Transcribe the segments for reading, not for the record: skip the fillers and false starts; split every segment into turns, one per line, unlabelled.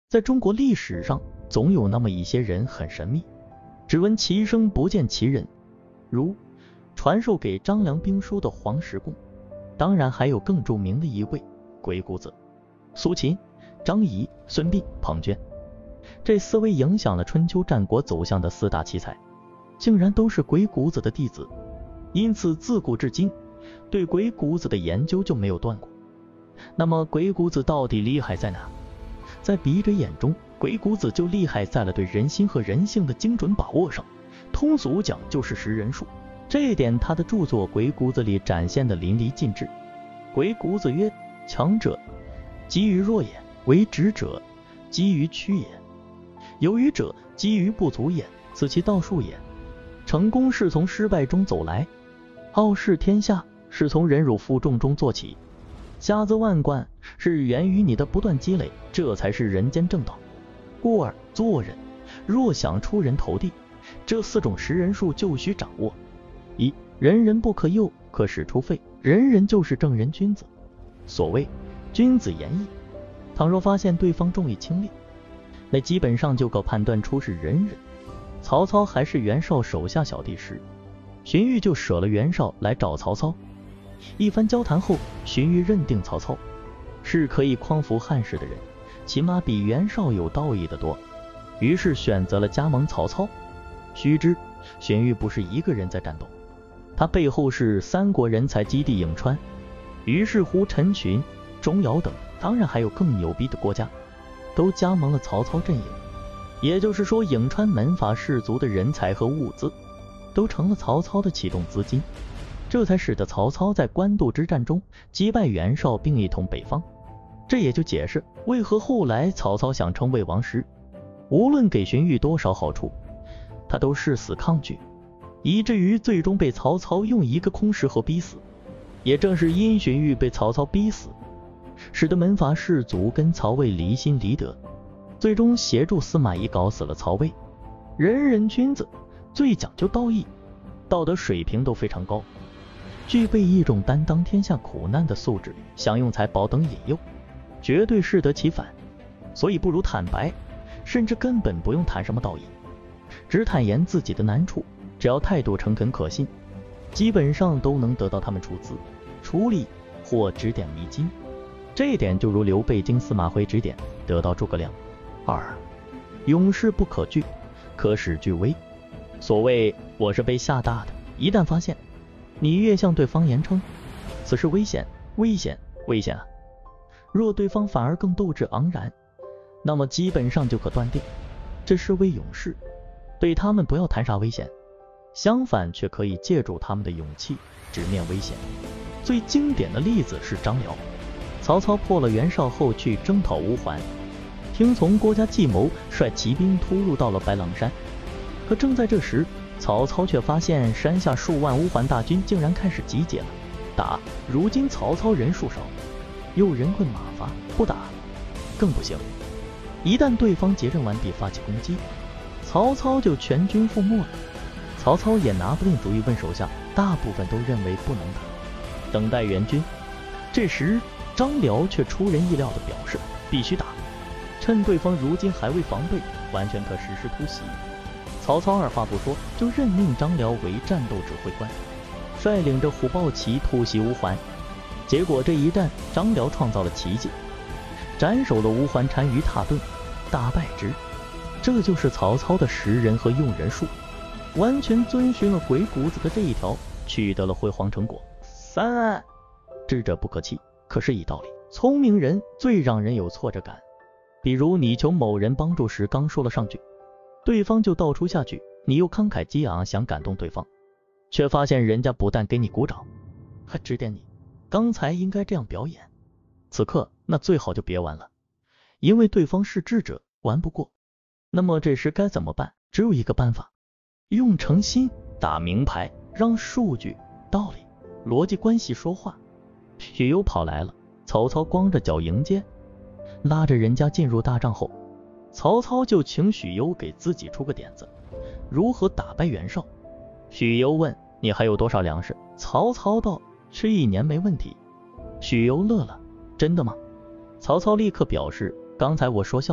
在中国历史上，总有那么一些人很神秘，只闻其声不见其人，如传授给张良兵书的黄石公，当然还有更著名的一位鬼谷子、苏秦、张仪、孙膑、庞涓。这4位影响了春秋战国走向的4大奇才，竟然都是鬼谷子的弟子，因此自古至今对鬼谷子的研究就没有断过。那么鬼谷子到底厉害在哪？在笔者眼中，鬼谷子就厉害在了对人心和人性的精准把握上，通俗讲就是识人术。这一点他的著作《鬼谷子》里展现的淋漓尽致。鬼谷子曰：强者急于弱也，为直者急于屈也，有余者急于不足也，此其道术也。成功是从失败中走来，傲视天下是从忍辱负重中做起，家资万贯是源于你的不断积累，这才是人间正道。故而做人若想出人头地，这4种识人术就需掌握。1. 人人不可诱，可使出废，人人就是正人君子。所谓君子言义，倘若发现对方重义轻利，那基本上就可判断出是人人。曹操还是袁绍手下小弟时，荀彧就舍了袁绍来找曹操。一番交谈后，荀彧认定曹操是可以匡扶汉室的人，起码比袁绍有道义的多，于是选择了加盟曹操。须知荀彧不是一个人在战斗，他背后是3国人才基地颍川，于是乎陈群、钟繇等，当然还有更牛逼的国家，都加盟了曹操阵营。也就是说，颍川门阀士族的人才和物资都成了曹操的启动资金，这才使得曹操在官渡之战中击败袁绍并一统北方。这也就解释为何后来曹操想称魏王时，无论给荀彧多少好处，他都誓死抗拒，以至于最终被曹操用一个空石河逼死。也正是因荀彧被曹操逼死，使得门阀士族跟曹魏离心离德，最终协助司马懿搞死了曹魏。人人君子，最讲究道义，道德水平都非常高，具备一种担当天下苦难的素质，想用财宝等引诱，绝对适得其反。所以不如坦白，甚至根本不用谈什么道义，只坦言自己的难处，只要态度诚恳可信，基本上都能得到他们出资、出力或指点迷津。这一点就如刘备经司马徽指点，得到诸葛亮。2. 勇士不可惧，可使惧威。所谓我是被吓大的，一旦发现你越向对方言称此事危险危险危险啊，若对方反而更斗志昂然，那么基本上就可断定这是位勇士，对他们不要谈啥危险，相反却可以借助他们的勇气直面危险。最经典的例子是张辽。曹操破了袁绍后去征讨乌桓，听从郭嘉计谋，率骑兵突入到了白狼山。可正在这时，曹操却发现山下数万乌桓大军竟然开始集结了。打，如今曹操人数少，又人困马乏，不打更不行。一旦对方结阵完毕发起攻击，曹操就全军覆没了。曹操也拿不定主意，问手下，大部分都认为不能打，等待援军。这时张辽却出人意料地表示必须打，趁对方如今还未防备，完全可实施突袭。曹操二话不说就任命张辽为战斗指挥官，率领着虎豹骑突袭乌桓。结果这一战，张辽创造了奇迹，斩首了乌桓单于蹋顿，大败之。这就是曹操的识人和用人术，完全遵循了鬼谷子的这一条，取得了辉煌成果。3. 智者不可欺，可是以道理。聪明人最让人有挫折感，比如你求某人帮助时，刚说了上句，对方就道出下句，你又慷慨激昂想感动对方，却发现人家不但给你鼓掌，还指点你刚才应该这样表演。此刻那最好就别玩了，因为对方是智者，玩不过。那么这时该怎么办？只有一个办法，用诚心打明牌，让数据、道理、逻辑关系说话。许攸跑来了，曹操光着脚迎接，拉着人家进入大帐后，曹操就请许攸给自己出个点子，如何打败袁绍。许攸问，你还有多少粮食？曹操道，吃1年没问题。许攸乐了，真的吗？曹操立刻表示，刚才我说笑呢，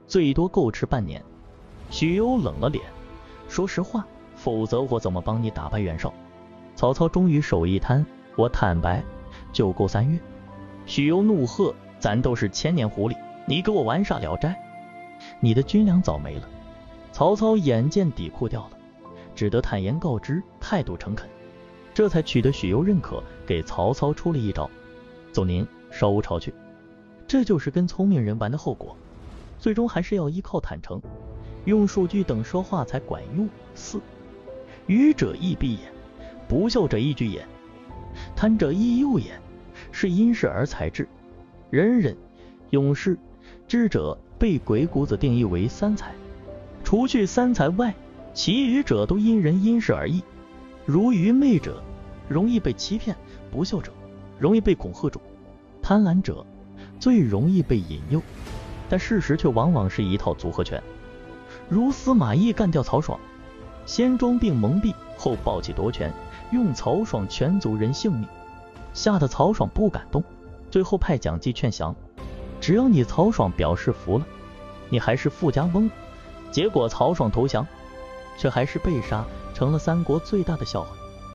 最多够吃半年。许攸冷了脸，说实话，否则我怎么帮你打败袁绍？曹操终于手一摊，我坦白，就够3月。许攸怒喝，咱都是千年狐狸，你给我玩啥聊斋？你的军粮早没了。曹操眼见底裤掉了，只得坦言告知，态度诚恳，这才取得许攸认可，给曹操出了一招：走您，稍无朝去。这就是跟聪明人玩的后果，最终还是要依靠坦诚，用数据等说话才管用。4. 愚者亦必也，不孝者亦惧也，贪者亦诱也，是因势而才智。仁人、勇士、智者被鬼谷子定义为3才，除去3才外，其余者都因人因事而异。如愚昧者容易被欺骗，不孝者容易被恐吓住，贪婪者最容易被引诱，但事实却往往是一套组合拳。如司马懿干掉曹爽，先装病蒙蔽，后暴起夺权，用曹爽全族人性命，吓得曹爽不敢动，最后派蒋济劝降，只要你曹爽表示服了，你还是富家翁。结果曹爽投降，却还是被杀，成了3国最大的笑话。